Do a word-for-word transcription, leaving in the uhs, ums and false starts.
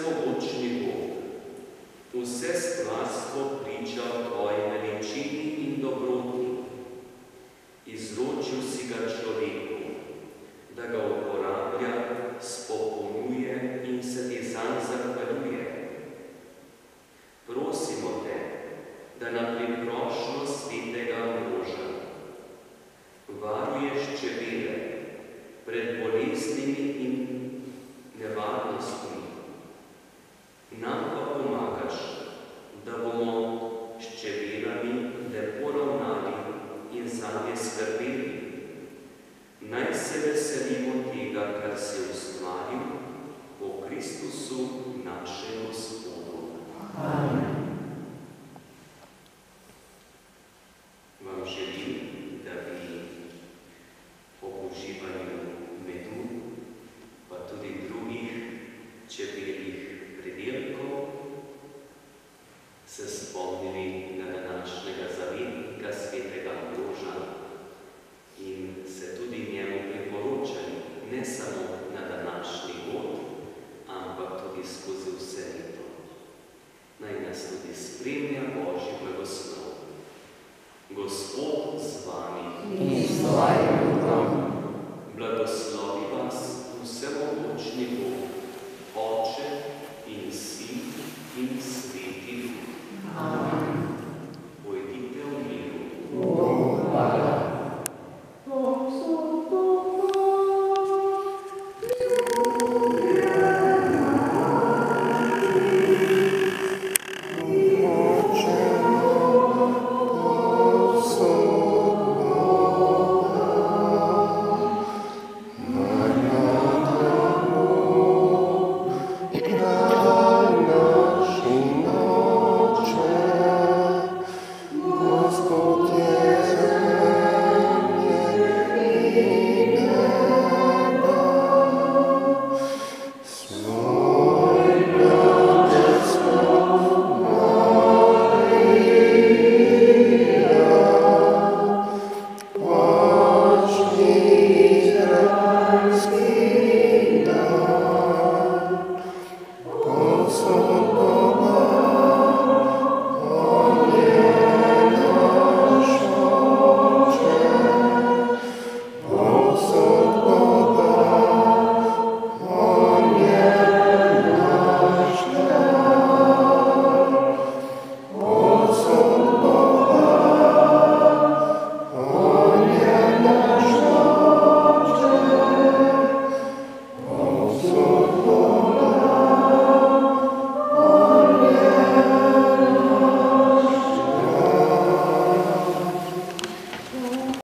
vsemogočni Bog, vse stvarstvo priča o tvoji veličini in dobroti. Izročil si ga človeku, da ga uporablja, spopolnjuje in se ti zanj zahvaljuje. Prosimo te, da na priprošnjo svetega moža varuješ čebele pred boleznimi in nevarnostmi. Nam pa pomagaš, da bomo s čebelami lepo ravnali in zanje skrbeli. Naj se veselimo tega, kar si ustvaril, po Kristusu našem Gospodu. Amen. Vam želim, da bi ob uživanju medu, pa tudi drugih čebeljih pridelkov, se spomnili na današnjega zavetnika svetega Ambroža in se tudi njemu priporočali, ne samo na današnji god, ampak tudi skozi vse leto. Naj nas tudi spremlja Božji blagoslov. Gospod z vami in s tvojim duhom. Blagoslovi vas vsemogočni Bog,